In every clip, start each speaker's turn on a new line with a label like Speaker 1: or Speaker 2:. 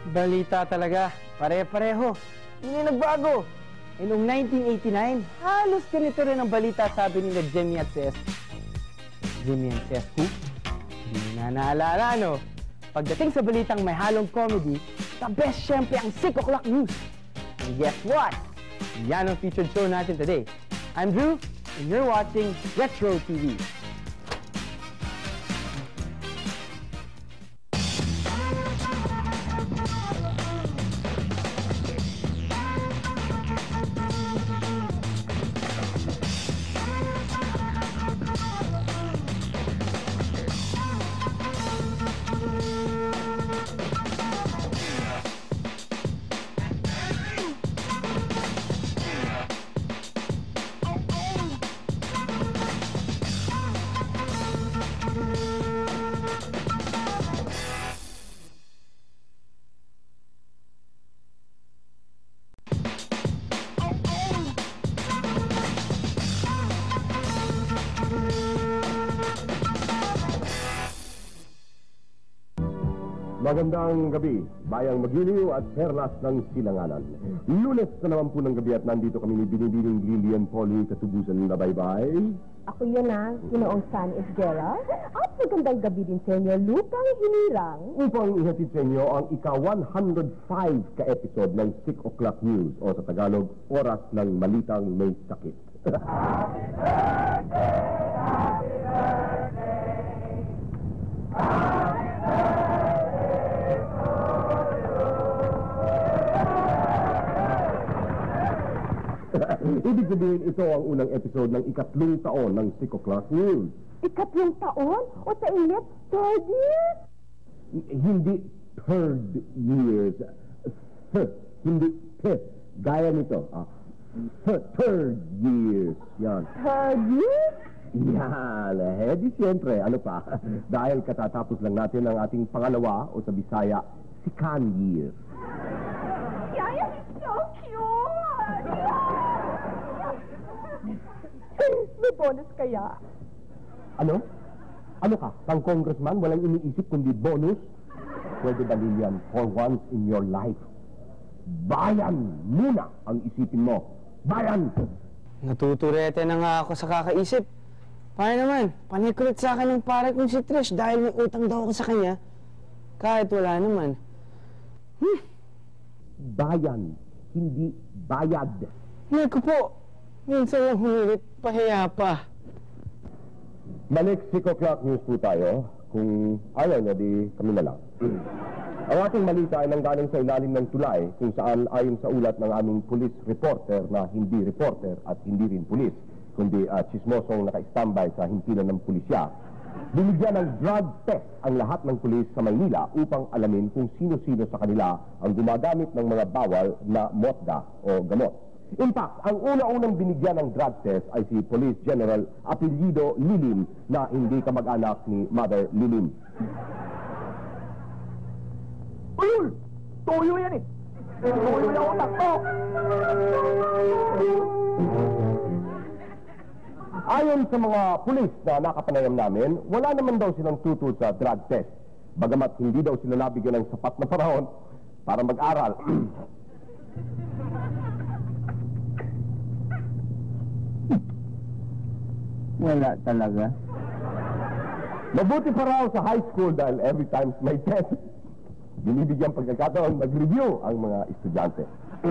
Speaker 1: Balita talaga. Pare-pareho. Hindi nagbago. E noong 1989, halos ganito rin ang balita, sabi nila Jimmy at Cez. Jimmy and Cez who? Hindi na naalala, no? Pagdating sa balitang may halong comedy, the best syempre ang 6 o'clock news. And guess what? Yan ang featured show natin today. I'm Drew, and you're watching Retro TV.
Speaker 2: Magandang gabi, Bayang Magiliw at Perlas ng Silanganan. Lunes na naman po ng gabi at nandito kami ni Binibining Lilian Polly Katubusan na bye-bye.
Speaker 3: Ako yun na, Ginoong San Isgera. At magandang gabi din sa inyo, Lupang Hinirang. Upang
Speaker 2: ihatid sa inyo ang ika-105 ka-episode ng 6 O'Clock News o sa Tagalog, Oras ng Malitang May Sakit. Happy birthday! Happy birthday! Happy birthday! Ibig sabihin, ito ang unang episode ng ika-3 taon ng 6 O'Clock News.
Speaker 3: Ika-3 taon? O sa init, 3rd year?
Speaker 2: Hindi 3rd years. Hindi gaya nito. 3rd years. Yan.
Speaker 3: 3rd year?
Speaker 2: Yan. Di siyempre, ano pa? Dahil katatapos lang natin ang ating pangalawa o sa Bisaya, 2nd year.
Speaker 3: Yaya, he's so cute! May bonus kaya?
Speaker 2: Ano? Ano ka? Pang congressman, walang iniisip kundi bonus? Pwede ba, Lilian, for once in your life, bayan muna ang isipin mo. Bayan!
Speaker 1: Natuturete na nga ako sa kakaisip. Paano naman? Panikulit sa akin ng pare kong si Trish dahil may utang daw ako sa kanya. Kahit wala naman.
Speaker 2: Bayan, hindi bayad.
Speaker 1: Naku po, minsan lang humilit, pahiya pa.
Speaker 2: Balik 6 O'Clock News po tayo. Kung ayaw niya, di kami na lang. Ang ating balita ay nanggaling sa ilalim ng tulay kung saan ayon sa ulat ng aming police reporter na hindi reporter at hindi rin pulis, kundi chismosong naka-standby sa himpilan ng pulisya. Binigyan ng drug test ang lahat ng pulis sa Maynila upang alamin kung sino-sino sa kanila ang gumagamit ng mga bawal na motda o gamot. In fact, ang una-unang binigyan ng drug test ay si Police General Apelyido Lilim na hindi kamag-anak ni Mother Lilim.
Speaker 4: Ulul! Tuyo yan eh! Tuyo yung utak mo!
Speaker 2: Ayon sa mga pulis na nakapanayam namin, wala naman daw silang tutol sa drug test. Bagamat hindi daw sila nabigyan ng sapat na panahon para mag-aral.
Speaker 1: Wala talaga.
Speaker 2: Mabuti pa raw sa high school dahil every time may test, binibigyan pagkakataon mag-review ang mga estudyante.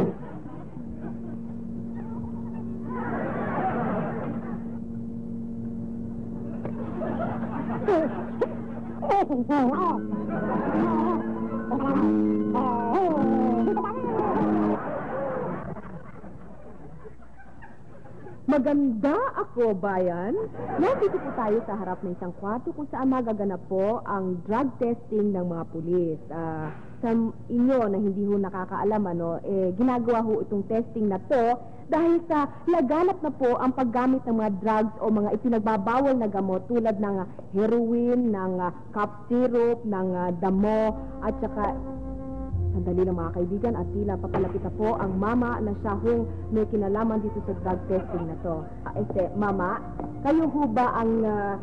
Speaker 3: Maganda ako, bayan. Nandito po tayo sa harap ng isang kwarto kung saan magaganap po ang drug testing ng mga pulis. Sa inyo na hindi ho nakakaalam, ginagawa ho itong testing na to dahil sa laganap na po ang paggamit ng mga drugs o mga ipinagbabawal na gamot tulad ng heroin, ng cough syrup, ng damo, at saka sandali lang mga kaibigan at tila papalapit na po ang mama na siya hong may kinalaman dito sa drug testing na to. Mama, kayo ho ba ang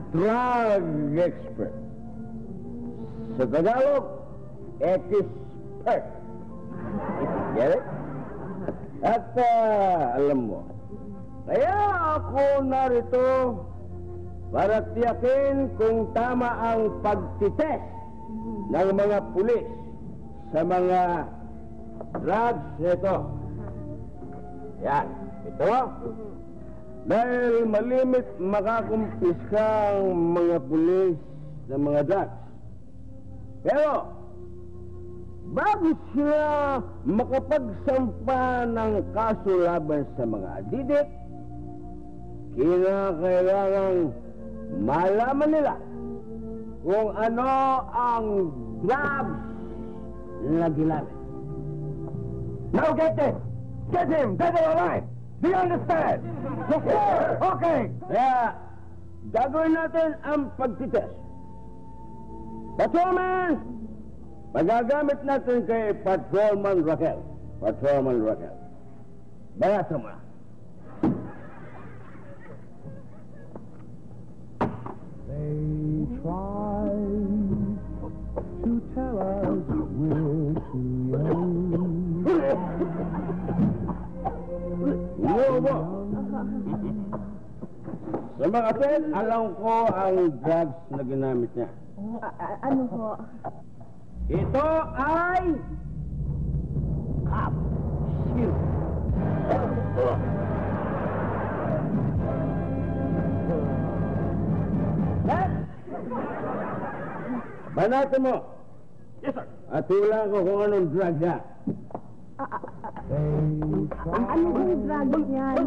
Speaker 4: drug expert? Sa Tagalog,
Speaker 2: perk. Get it? At alam mo, kaya ako narito para tiyakin kung tama ang pagtitest ng mga pulis sa mga drugs nito. Yan, ito. Dahil malimit makakumpiska ang mga pulis ng mga drugs. Pero, bago sila makapagsampa ng kaso laban sa mga adidik, kinakailangang malaman nila kung ano ang drugs na ginamit.
Speaker 4: Now get this! Get him! Dead or alive! Do you understand? Yes, sir! Okay!
Speaker 2: Kaya, gagawin natin ang pagtitest. Patrolman! Magagamit natin kay Patrolman Raquel. Patrolman Raquel. Bayasa mo na.
Speaker 5: They try to tell us we're too young.
Speaker 2: Yo, sa mga kapit, alam ko ang drugs na ginamit niya.
Speaker 3: Ano ho?
Speaker 2: Ito ay Cap Shield. Banatan mo.
Speaker 4: Yes, sir.
Speaker 2: At hulaan ko kung anong drug niya.
Speaker 3: Ano yung drug yan?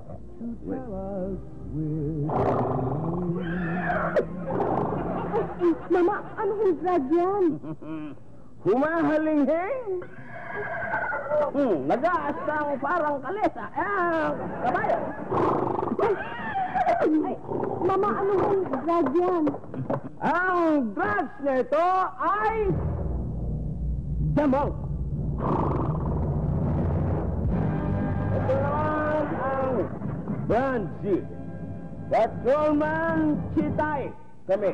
Speaker 3: Mama, ano yung drug yan?
Speaker 2: Humahalinghing. Nag-aastang parang kalesa. Kabayo.
Speaker 3: Ay, Mama, ano yung drug yan?
Speaker 2: Ang drugs na ito ay damang. Ito naman ang brand G. Patrolman Chitay. Kami.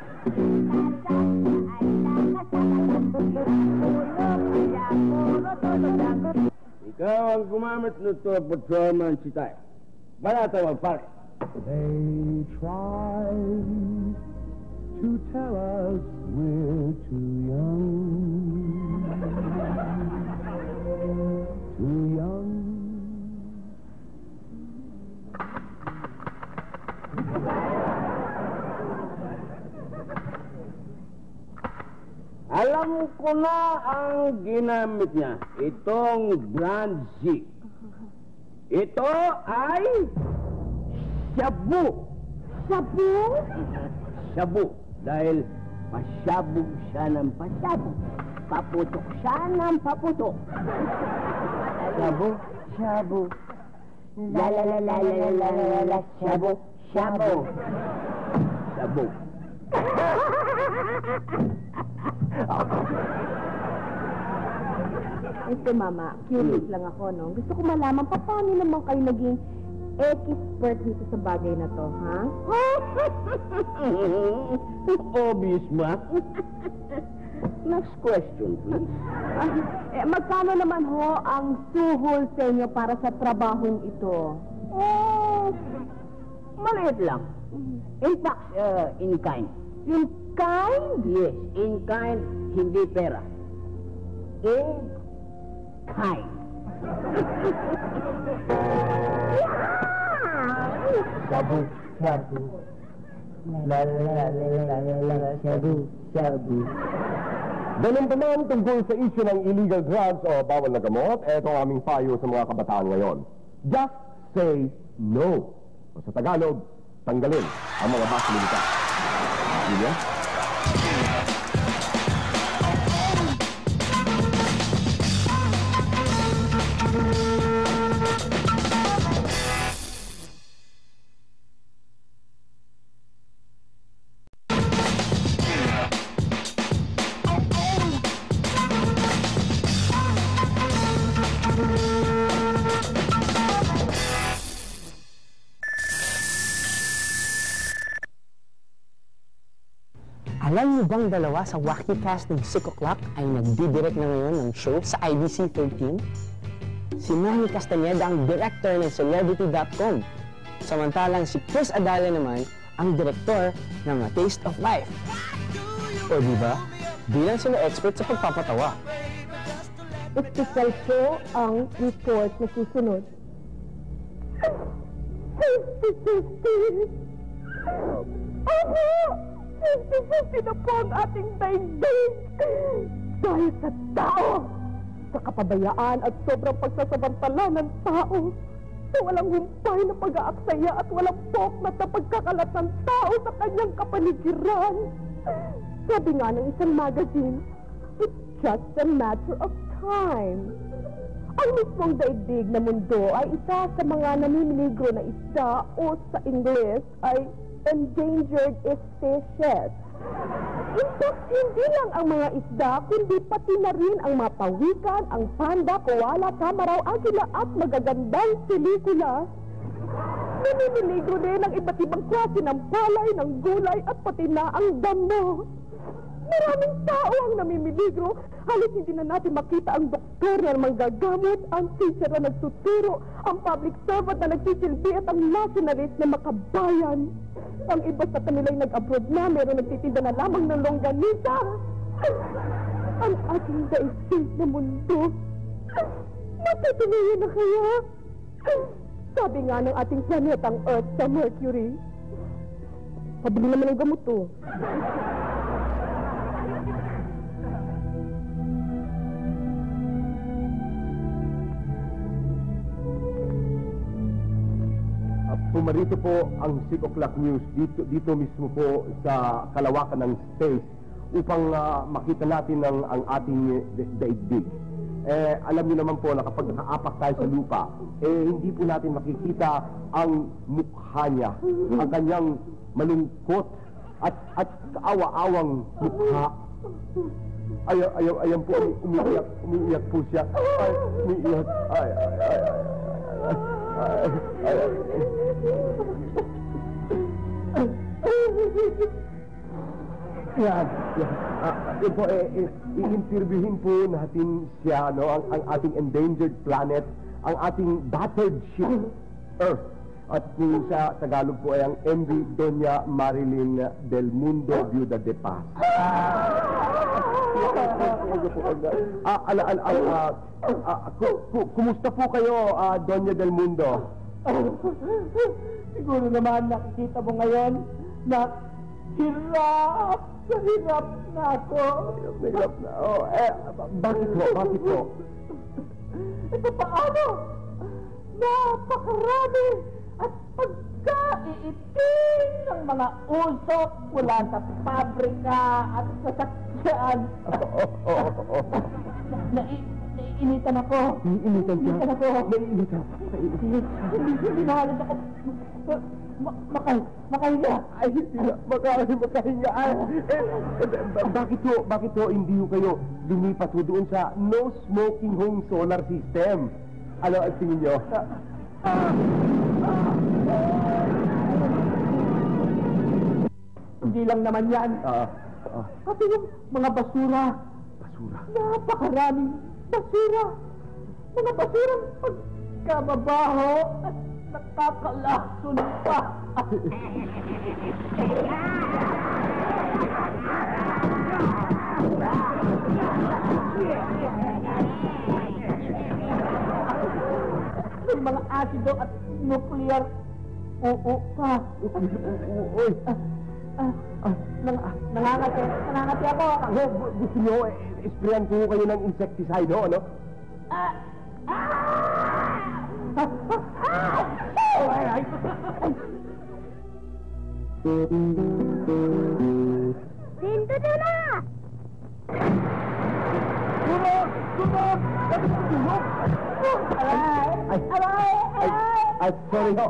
Speaker 2: Ikaw ang gumamit nito, Patrolman Chitay. Balata mo, pare.
Speaker 5: They try to tell us we're too young. Too young.
Speaker 2: Alam ko na ang ginamit niya. Itong brand Z. Ito ay shabu.
Speaker 3: Shabu?
Speaker 2: Shabu. Dahil pasyabu siya ng pasyabu. Paputok siya ng paputok. Shabu, shabu. La la la la la la la la shabu, shabu. Shabu.
Speaker 3: Ito, Mama, curious lang ako, no? Gusto ko malaman, paano naman kayo naging expert dito sa bagay na to, ha?
Speaker 2: Obvious ba? Next question, please.
Speaker 3: Magkano naman ho ang suhol sa inyo para sa trabahong ito?
Speaker 2: Maliit lang. In fact, in kind.
Speaker 3: In kind?
Speaker 2: Yes, in kind, hindi pera. In kind.
Speaker 5: Shabu, shabu. La la la la la la shabu, shabu.
Speaker 2: Ganun pa man tungkol sa issue ng illegal drugs o bawal na gamot, eto ang aming payo sa mga kabataan ngayon. Just say no. O sa Tagalog, tanggalin ang mga bas militar. Julia?
Speaker 1: Alam niyo bang dalawa sa wacky cast ng 6 O'Clock ay nagdidirect na ngayon ng show sa IBC 13? Si Manny Castañeda ang director ng Celebrity.com. Samantalang si Chris Adale naman ang direktor ng A Taste of Life. O diba? Bilang sila expert sa pagpapatawa.
Speaker 3: Espesyal po ang report na susunod. 50-50! Opo! 50-50 na po ang ating daigdig! Dahil sa tao! Sa kapabayaan at sobrang pagsasamantala ng tao! Sa walang humpay na pag-aaksaya at walang poknat na pagkakalat ng tao sa kanyang kapaligiran! Sabi nga ng isang magazine, it's just a matter of time. Ang mismong daigdig na mundo ay isa sa mga namimiligro na isda o sa Ingles ay endangered species. In fact, hindi lang ang mga isda, kundi pati na rin ang mga pawikan, ang panda, koala, tamaraw, agila at magagandang pelikula. Namimiligro din ang iba't ibang klase ng palay, ng gulay at pati na ang damo. Maraming tao ang namimiligro. Halos hindi na natin makita ang doktor na manggagamot, ang teacher na nagtuturo, ang public servant na nagsisilbi at ang nationalist na makabayan. Ang iba sa kanila'y nag-abroad na, meron nagtitinda na lamang ng longganisa. Ang ating daigdig na mundo, matutuloy na kaya? Sabi nga ng ating planetang Earth sa Mercury, pabili naman ng gamot to.
Speaker 2: Pumarito po ang 6 O'Clock News dito mismo po sa kalawakan ng space upang makita natin ang ating daigdig. Alam niyo naman po na kapag nakaapak tayo sa lupa, hindi po natin makikita ang mukha niya, ang kanyang malungkot at kaawa-awang mukha. Ayan po, umiiyak po siya. Umiiyak. Yan. Yun po, i-interviewin po natin siya, no? Ang ating endangered planet, ang ating battered ship, Earth. At yung sa Tagalog po ay ang MV Doña Marilyn del Mundo Viuda de Paz. Kumusta po kayo, Doña del Mundo?
Speaker 5: Siguro naman nakikita mo ngayon na hirap na ako.
Speaker 2: Hirap na. Bakit po?
Speaker 5: Ito paano? Napakarami at pagkaiitim ng mga usok mula sa pabrika at sasakyan. Naiinitan ako.
Speaker 2: Naiinitan siya?
Speaker 5: Naiinitan ako.
Speaker 2: Naiinitan.
Speaker 5: Hindi mahalit ako. Makahinga.
Speaker 2: Ay, makahinga. Bakit ho hindi ho kayo lumipat ho doon sa no smoking home solar system? Ano ang tingin nyo?
Speaker 5: Hindi lang naman yan. Pati yung mga basura.
Speaker 2: Basura?
Speaker 5: Napakaraming basura. Mga basurang pagkababaho at nakakalason pa. May mga asido at nuclear pa.
Speaker 2: Uy!
Speaker 5: Nangangati ako.
Speaker 2: Gusto nyo, isprayan ko kayo ng insecticide, ho, ano?
Speaker 3: Sinto na!
Speaker 2: Ay, sorry ho.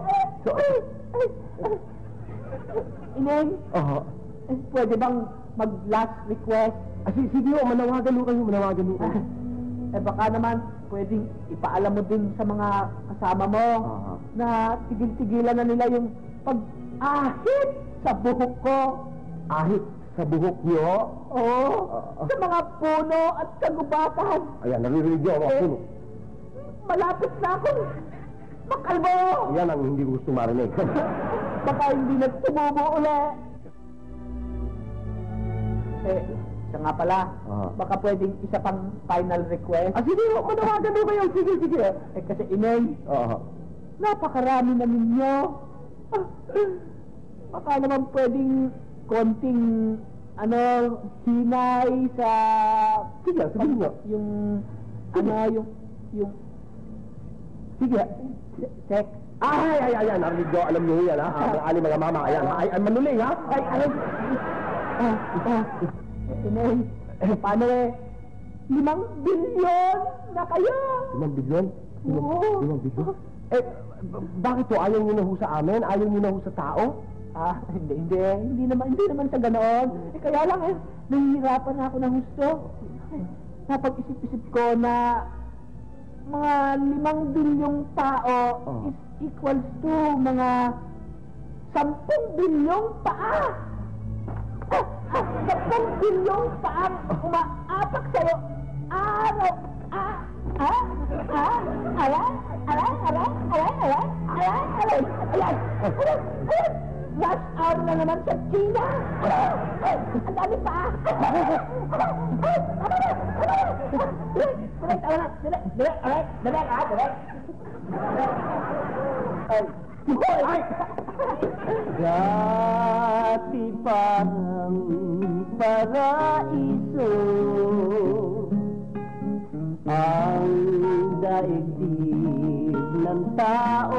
Speaker 5: Ineng, pwede bang mag-last request?
Speaker 2: Sige ho, manawagan ho kayo.
Speaker 5: Baka naman pwedeng ipaalam mo din sa mga kasama mo na tigil-tigilan na nila yung pag-ahit sa buhok ko.
Speaker 2: Ahit Sa buhok niyo?
Speaker 5: Oo, sa mga puno at kagubatan.
Speaker 2: Ayan, naririnig niyo ang mga puno.
Speaker 5: Malapit na ako. Makalbo!
Speaker 2: Yan ang hindi ko gusto marinig.
Speaker 5: Baka hindi na tumubo uli. Siya nga pala, baka pwedeng isa pang final request.
Speaker 2: Sige, manawagan mo ba yun? Sige.
Speaker 5: Kasi Inay, napakarami na ninyo. Baka naman pwedeng konting, hinay sa...
Speaker 2: Sige, sabihin niyo.
Speaker 5: Yung... Sige, sex.
Speaker 2: Ay, narinig ko, alam niyo yan, ha? Mga ali, mga mama, ayan. Ay, manuling, ha?
Speaker 5: Inay, paano 5 bilyon na kayo?
Speaker 2: 5 bilyon?
Speaker 5: Oo.
Speaker 2: 5 bilyon? Bakit to? Ayaw niyo na ho sa amin? Ayaw niyo na ho sa tao?
Speaker 5: Hindi naman sa ganoon. Kaya lang nahihirapan ako ng gusto. Napag-isip-isip ko na mga 5 bilyong tao is equals to mga 10 bilyong paa. 10 bilyong paa umaapak sa'yo araw. Last hour na naman sa China. Ang dami pa.
Speaker 1: Dati parang paraiso ang daigdig ng tao.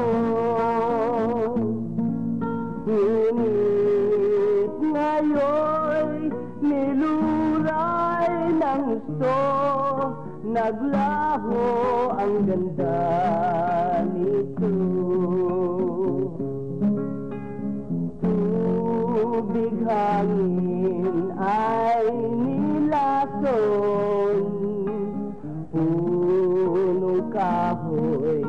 Speaker 1: Ngunit ngayon niluray ng gusto, naglaho ang ganda nito. Tubig hangin ay nilason, punong kahoy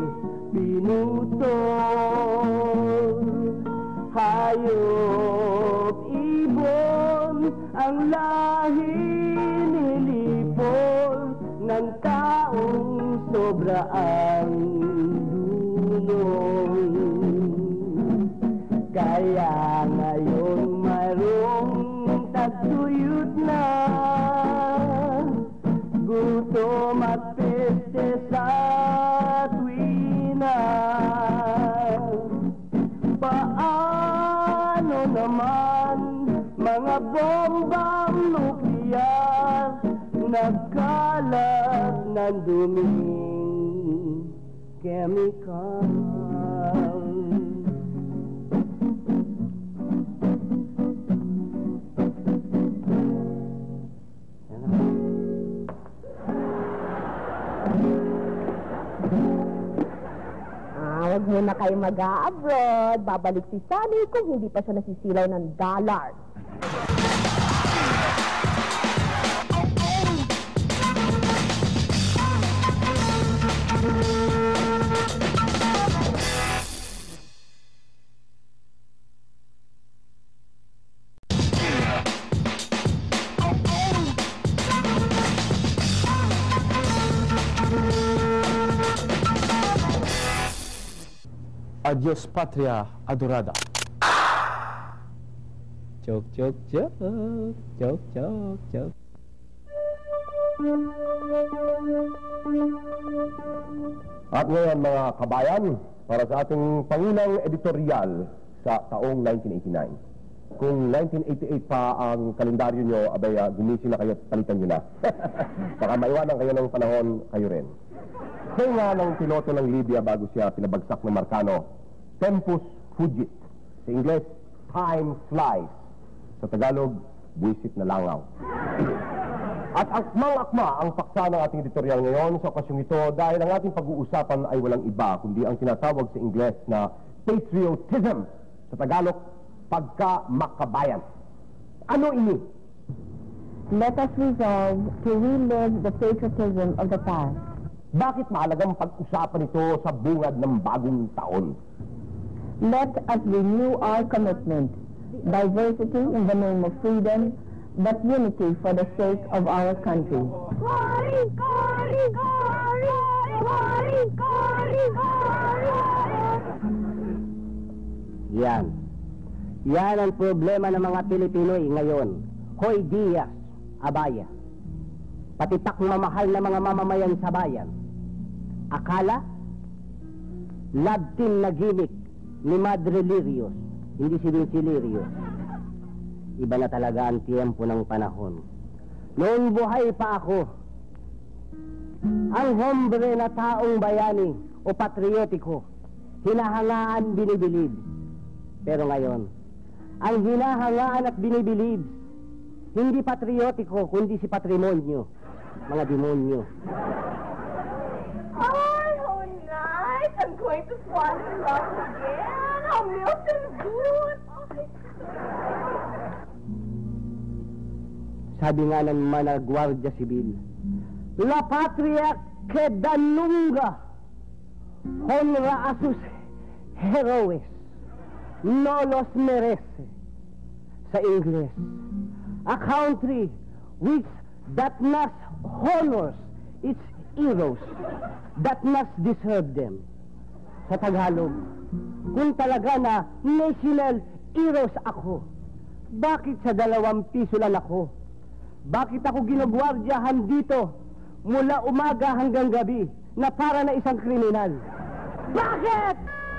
Speaker 1: pinutol, hayop ibon ang lahi nilipol ng taong sobra ang dulong. Kaya ngayon mayroong tagtuyot na, gutom at peste sa tuwina. Paano naman mga bombang nukleyar nagkalat ng duming chemical?
Speaker 3: Huwag muna kayo mag-a-abroad. Babalik si Sunny kung hindi pa siya nasisilaw ng dollar.
Speaker 1: Adios patria adorada. Joke.
Speaker 2: At ngayon mga kabayan, para sa ating pangunang editorial sa taong 1989. Kung 1988 pa ang kalendaryo nyo, abay gumising na kayo at palitan nyo na. Baka maiwanan kayo ng panahon, kayo rin. Kaya nga ng piloto ng Libya bago siya pinabagsak ng Marcano, Tempus fugit. Sa Ingles, time flies. Sa Tagalog, buwisit na langaw. At akmang-akma ang paksa ng ating editorial ngayon sa okasyong ito dahil ang ating pag-uusapan ay walang iba kundi ang tinatawag sa Ingles na patriotism. Sa Tagalog, pagka-makabayan. Ano ini?
Speaker 3: Let us resolve to relive the patriotism of the past.
Speaker 2: Bakit mahalagang pag-usapan ito sa bungad ng bagong taon?
Speaker 3: Let us renew our commitment. Diversity in the name of freedom, but unity for the sake of our country.
Speaker 1: Yan. Yan ang problema ng mga Pilipinoy ngayon. Hoy Diaz, Abaya. Pati takmamahal na mga mamamayan sa bayan. Akala, love team na gimmick ni Madre Lirios, hindi si Vinci Lirios. Iba na talaga ang tiempo ng panahon. Noong buhay pa ako, ang hombre na taong bayani o patriotiko, hinahangaan, binibilib. Pero ngayon, ang hinahangaan at binibilib, hindi patriotiko, kundi si patrimonyo. Mga demonyo.
Speaker 3: Ay, how nice! I'm going to fall in love again! How milk and good!
Speaker 1: Sabi nga ng mga Guardia Civil, La patria queda nunca, honra a sus héroes, no los merece. Sa Ingles, a country which that not honors its heroes, that must deserve them. Sa Tagalog, kung talaga na national heroes ako, bakit sa 2 piso lang ako? Bakit ako ginagwardyahan dito mula umaga hanggang gabi na para na isang kriminal? Bakit?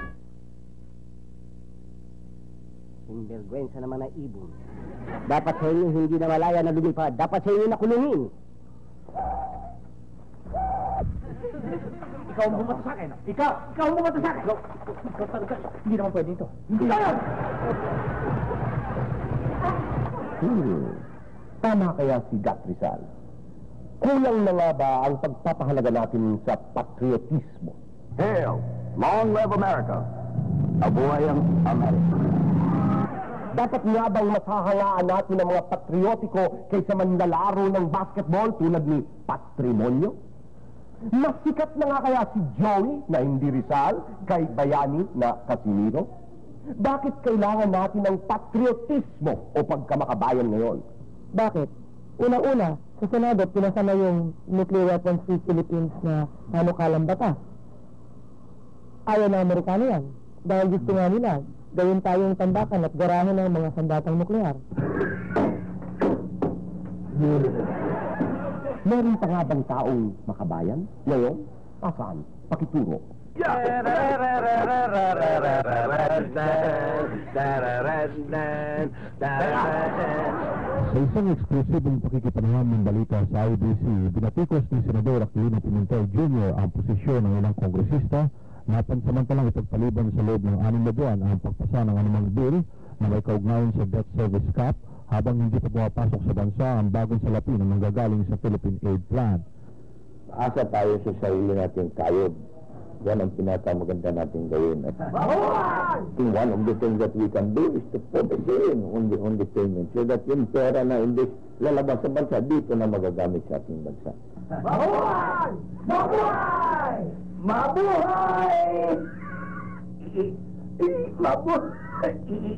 Speaker 1: Sinvergüenza naman na ibon. Dapat sa inyo hindi na malaya na lumipad. Dapat sa inyo na kulungin.
Speaker 5: Ikaw ang bumata sa akin. Ikaw ang bumata sa akin. Hindi naman pwede ito. Hindi naman!
Speaker 2: Tama kaya si Gat Rizal? Kulang na nga ba ang pagpapahalaga natin sa patriotismo?
Speaker 4: Hail! Long live America! Mabuhay ang Amerika!
Speaker 2: Dapat nga bang masahangaan natin ang mga patriotiko kaysa manlalaro ng basketball tulad ni Patrimonyo? Mas sikat na nga kaya si Joey na hindi Rizal kay Bayani na Casimiro? Bakit kailangan natin ng patriotismo o pagkamakabayan ngayon?
Speaker 5: Bakit? Una-una, sa Senado, pinasa na yung nuclear weapons free Philippines na panukalang batas. Ayaw ng Amerikano yan. Dahil gusto nga nila, gawin tayong tambakan at garahin ng mga sandatang nuklear.
Speaker 2: Meron pa nga bang taong makabayan? Ngayon? Asaan? Pakituro.
Speaker 6: Sa isang eksklusibong pakikipanahon ng balita sa IBC, binatikos ni Senador Aquilino Pimentel Jr. ang posisyon ng ilang kongresista na pansamantalang ipagpaliban sa loob ng 6 na buwan ang pagpasa ng anumang bill na may kaugnayan sa debt service cap habang hindi pa pumapasok sa bansa ang bagong salapi na manggagaling sa Philippine Aid Plan.
Speaker 2: Asa tayo sa sarili nating kayod. Yan ang pinakamaganda natin gawin. One of the things that we can do is to put a ceiling on the payment so that yung pera na hindi lalabas sa bansa, dito na magagamit sa ating bansa.
Speaker 4: Mabuhay! Mabuhay! Mabuhay! Mabuhay!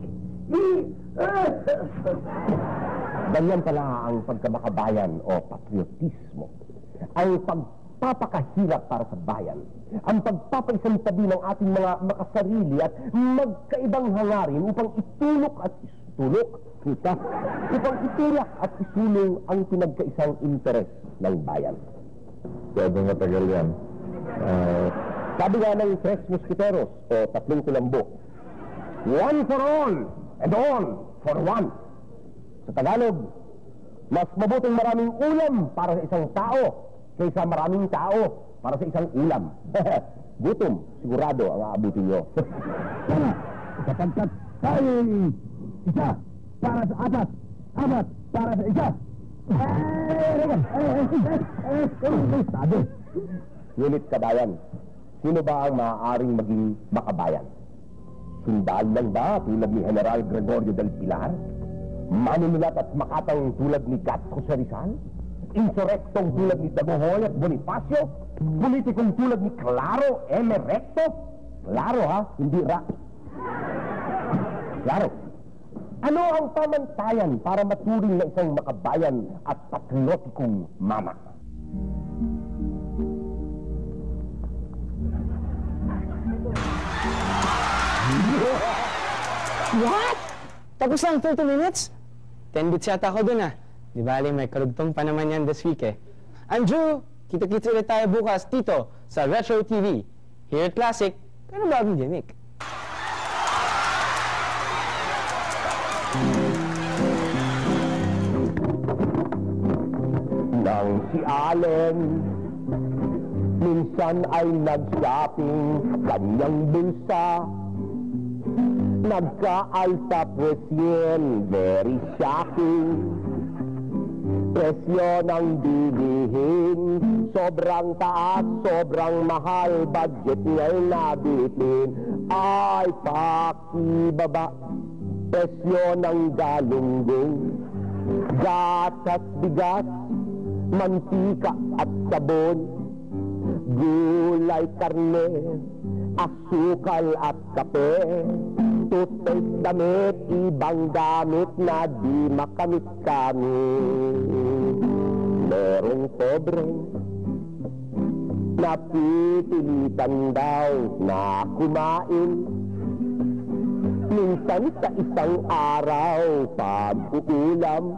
Speaker 2: Ganyan pala ang pagkamakabayan o patriotismo. Ang pagpapakahirap para sa bayan. Ang pagpapaisantabi ng ating mga makasarili at magkaibang hangarin upang itulok at istulok kita. Upang itulak at isulong ang pinagkaisang interes ng bayan. Pwede matagal yan. Sabi nga ng 3 Mosquiteros o 3 Kulambo, one for all and all for one. Sa Tagalog, mas mabuting maraming ulam para sa isang tao kaysa maraming tao para sa isang ulam. Gutom, sigurado ang aabutin nyo.
Speaker 6: Sapagkat tayo isa para sa apat, apat para sa isa.
Speaker 2: Ngunit kabayan, sino ba ang maaaring maging makabayan? Sundal lang ba tulad ni General Gregorio del Pilar? Manunulat at makatang tulad ni Gat Jose Rizal? Insurrectong tulad ni Dagohoy at Bonifacio? Politikong tulad ni Claro M. Recto? Claro ha, hindi Ra. Claro. Ano ang pamantayan para maturing na isang makabayan at patriotikong mama?
Speaker 1: What? Tapos lang 30 minutes? 10 bits yata ako dun ah. Di bali, may karugtong pa naman yan this week eh. Andrew, kita-kits ulit tayo bukas dito sa Retro TV. Here at Classic, pero bagong gimmick.
Speaker 2: Nang si Allen minsan ay nag-shopping kanyang bulsa, nagka-alta presyen, very shocking. Presyo ng bilihin, sobrang taas, sobrang mahal, budget nga'y nabitin. Ay pakibaba, presyo ng galunggong, gatas, bigas, mantika at sabon, gulay, karne, asukal at kape, toothpaste, damit, ibang gamit na di makamit-kamit. Merong sobrang napipilitan daw na kumain, minsan sa isang araw pag-uulam,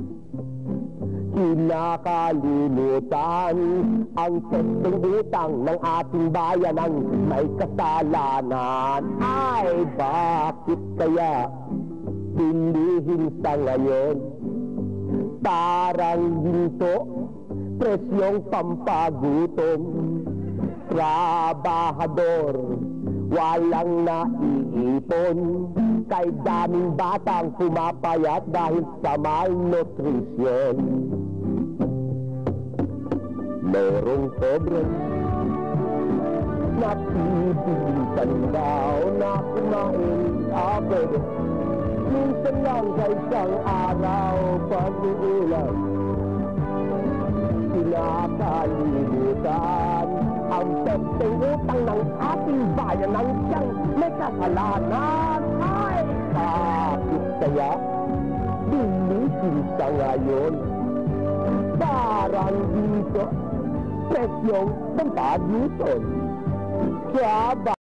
Speaker 2: kinakalimutan ang testeng utang ng ating bayan ang may kasalanan. Ay, bakit kaya pilihin sa ngayon? Parang ginto, presyong pampagutom. Trabahador, walang naiipon, kay daming batang pumapayat dahil sa malnutrition. Merong sobrang napipilitan daw na kumain kapag minsan lang sa isang araw pag-uulan. Kinakalimutan ang testeng utang ng ating bayan ng siyang may kasalanan. Ay, bakit kaya bilihin sa ngayon? Parang dito, presyong pampagutom. Kaya ba